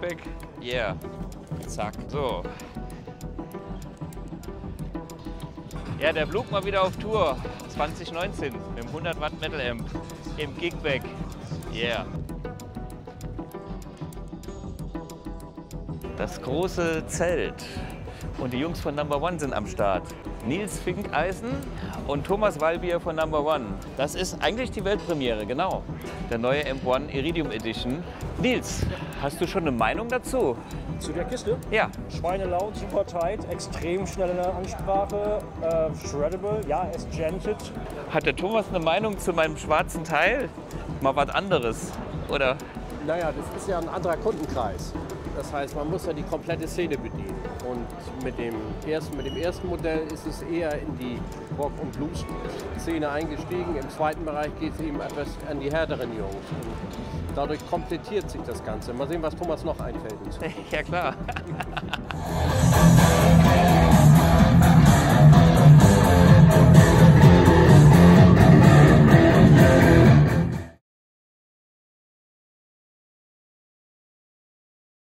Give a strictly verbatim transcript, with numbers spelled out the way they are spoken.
Kickback. Yeah. Zack. So. Ja, der flog mal wieder auf Tour. zwanzig neunzehn mit dem hundert Watt Metal Amp im Kickback. Yeah. Das große Zelt. Und die Jungs von Number One sind am Start. Nils Finkeisen und Thomas Wallbier von Number One. Das ist eigentlich die Weltpremiere, genau. Der neue Amp One Iridium Edition. Nils, hast du schon eine Meinung dazu? Zu der Kiste? Ja. Schweinelaut, super tight, extrem schnell in der Ansprache, äh, shreddable, ja, es gentet. Hat der Thomas eine Meinung zu meinem schwarzen Teil? Mal was anderes, oder? Naja, das ist ja ein anderer Kundenkreis. Das heißt, man muss ja die komplette Szene bedienen. Und mit dem ersten, mit dem ersten Modell ist es eher in die Rock- und Blues-Szene eingestiegen. Im zweiten Bereich geht es eben etwas an die härteren Jungs. Und dadurch komplettiert sich das Ganze. Mal sehen, was Thomas noch einfällt. Ja, klar.